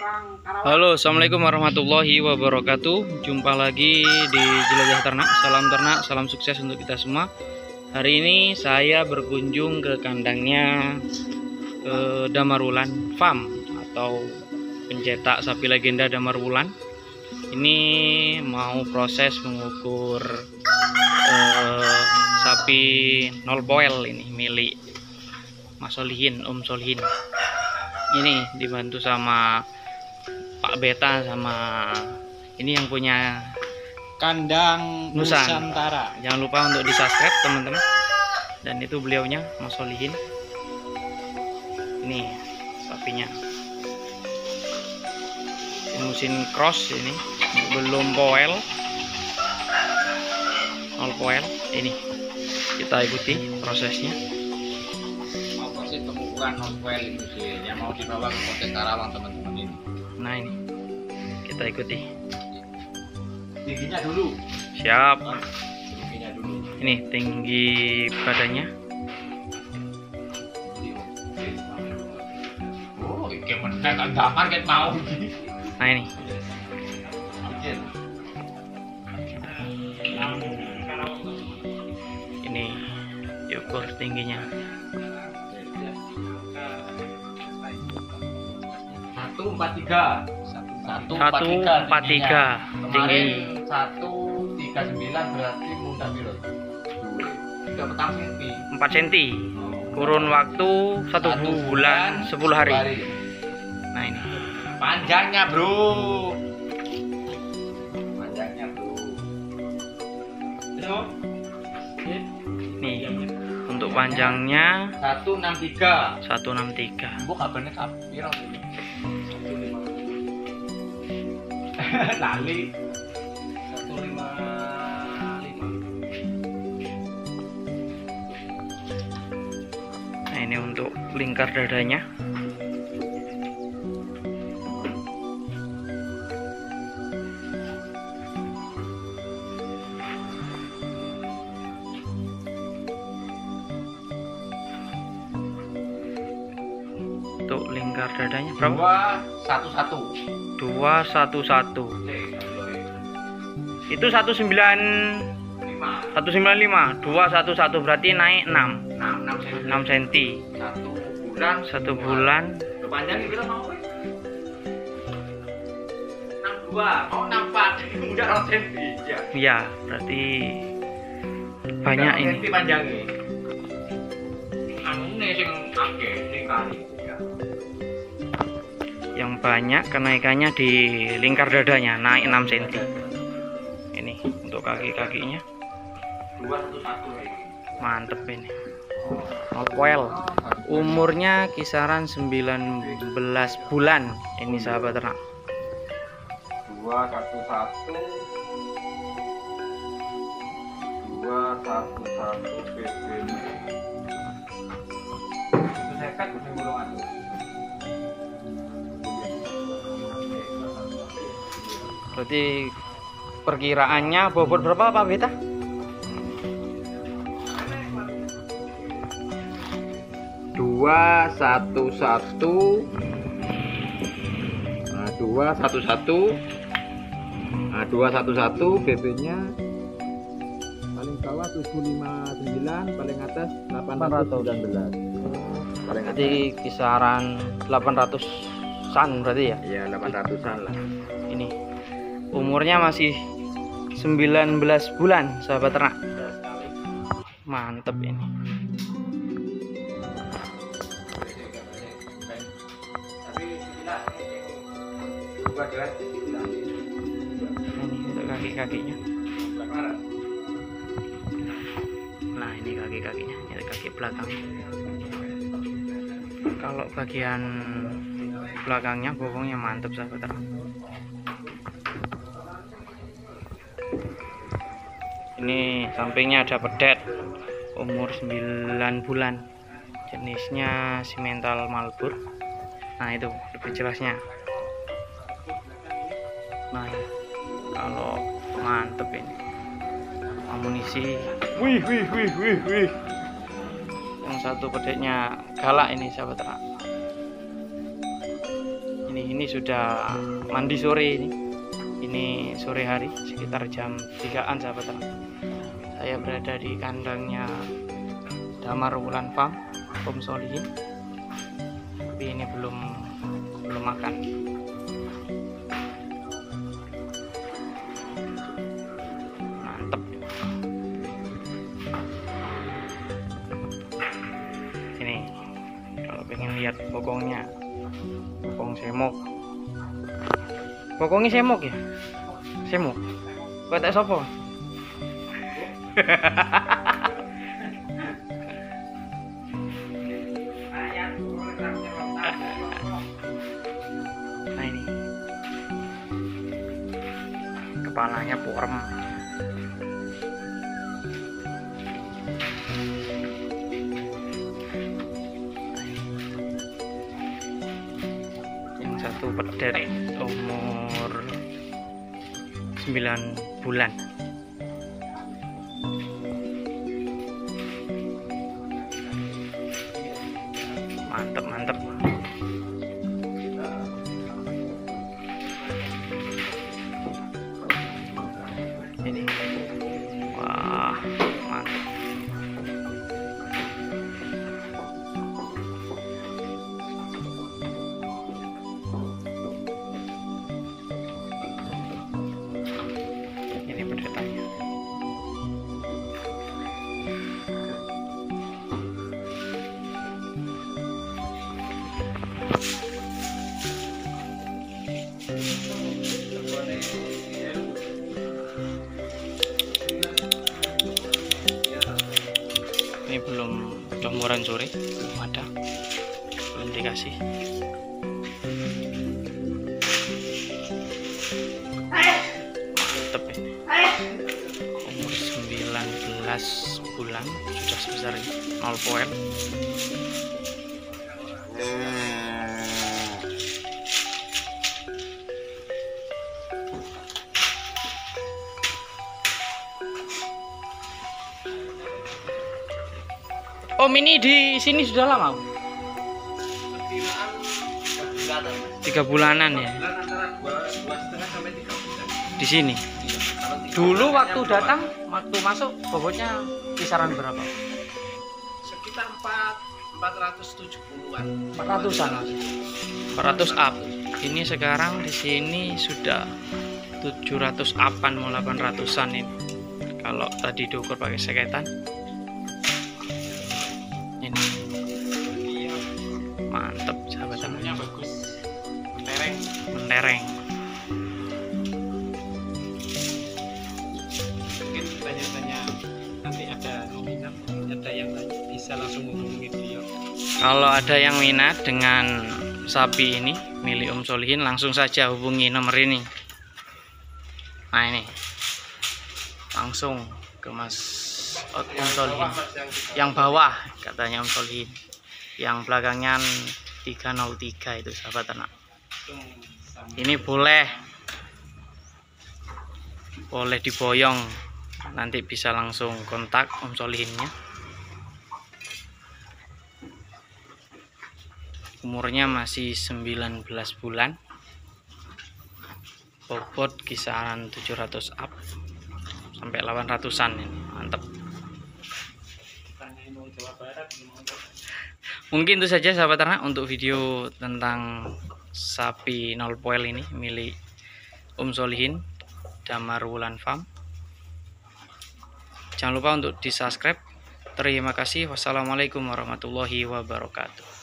Halo, assalamualaikum warahmatullahi wabarakatuh. Jumpa lagi di Jelajah Ternak. Salam sukses untuk kita semua. Hari ini saya berkunjung ke kandangnya Damarwulan Farm atau pencetak sapi legenda Damarwulan. Ini mau proses mengukur sapi 0 poel ini milik Mas Solihin, Om Solihin. Ini dibantu sama Pak Beta sama ini yang punya kandang Nusantara. Jangan lupa untuk di-subscribe teman-teman. Dan itu beliaunya Mas Solihin. Ini sapinya. Mesin cross ini, belum poel. 0 poel. Ini kita ikuti prosesnya. Mau proses pengukuran 0 poel itu sih yang mau dibawa ke Polres Karawang teman-teman ini. Nah ini kita ikuti. Tingginya dulu. Siap. Tingginya dulu. Ini tinggi badannya. Oh, iki meneh kan damar ket mau. Nah ini. Ini diukur tingginya. 143 tinggi. 139 berarti muda biru. 3 petang senti. 4 cm. Kurun waktu 1 bulan 10 hari. Nah ini. Panjangnya, Bro. Nih. Untuk panjangnya 163. 163. Bu kabarnya piro ini? Lali 155. Nah ini untuk lingkar dadanya. Untuk lingkar dadanya berapa? 211. 211. Itu 195. 211 berarti naik 6 cm. 1 bulan. Panjangnya berapa mau? 62. Mau 64. Udah 2 cm. Iya, berarti banyak ini. Panjangnya. Anu nih sing akeh ning kali. Yang banyak kenaikannya di lingkar dadanya, naik 6 cm. Ini untuk kaki-kakinya. 211. Mantep ini. 0 poel. Umurnya kisaran 19 bulan. Ini sahabat ternak. 211 BB. Itu sekat kuning golongan. Berarti perkiraannya bobot berapa Pak Beta? 211 BB-nya paling bawah 759, paling atas 819. Berarti kisaran 800-an berarti ya? Iya, 800-an lah. Ini umurnya masih 19 bulan sahabat ternak. Mantep ini. Ini untuk kaki-kakinya. Nah ini kaki-kakinya, ini kaki belakang. Kalau bagian belakangnya bokongnya mantap sahabat ternak. Ini sampingnya ada pedet, umur 9 bulan, jenisnya simental Malbur. Nah itu lebih jelasnya. Nah ini. Kalau mantep ini amunisi, wih. Yang satu pedetnya galak ini sahabat ternak. Ini Ini sudah mandi sore ini. Ini sore hari sekitar jam 3-an sahabat ternak. Saya berada di kandangnya Damar Wulan Farm Om Solihin. Tapi ini belum makan. Mantep. Ini kalau pengen lihat bokongnya, bokong semok. Bokongnya semok ya? Semok. Kok tak sopo? Nah ini kepalanya purem. Yang satu pedet umur 9 bulan. Mantep. Ini wah mantep. Ini penderitanya. Ini belum jemuran sore, belum ada, belum dikasih. Mantep ini. Umur 19 bulan sudah sebesar ini, 0 poin. Om ini di sini sudah lama? 3 bulanan ya. Di sini. Dulu waktu datang, waktu masuk bobotnya kisaran berapa? Sekitar 470-an. 400-an. 400 up. Ini sekarang di sini sudah 700 upan mau 800-an ini. Kalau tadi diukur pakai seketan. Ini. Mantep sahabat temannya, bagus. Mentereng. Mungkin tanya-tanya nanti ada nominat, ada yang bisa langsung menghubungi beliau. Kalau ada yang minat dengan sapi ini milik Om Solihin, langsung saja hubungi nomor ini. Nah ini langsung ke Mas Om Solihin. Yang bawah katanya Om Solihin, yang belakangnya 303 itu sahabat ternak. Ini boleh diboyong, nanti bisa langsung kontak Om Solihinnya. Umurnya masih 19 bulan, bobot kisaran 700 up sampai 800-an ini. Mantap. Mungkin itu saja sahabat ternak untuk video tentang sapi 0 poil ini milik Om Solihin Damar Wulan Farm. Jangan lupa untuk di subscribe. Terima kasih. Wassalamualaikum warahmatullahi wabarakatuh.